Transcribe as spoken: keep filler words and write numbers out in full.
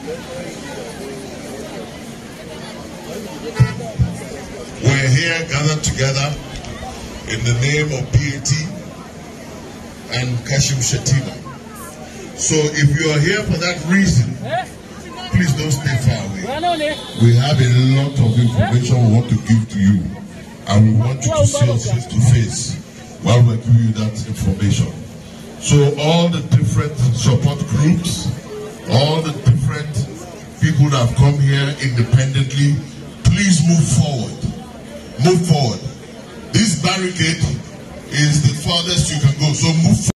We're here gathered together in the name of P A T and Kashim Shettima. So if you are here for that reason, please don't stay far away. We have a lot of information we want to give to you, and we want you to see us face to face while we're giving you that information. So all the different support groups, all the different people that have come here independently, please move forward. Move forward. This barricade is the farthest you can go, so move forward.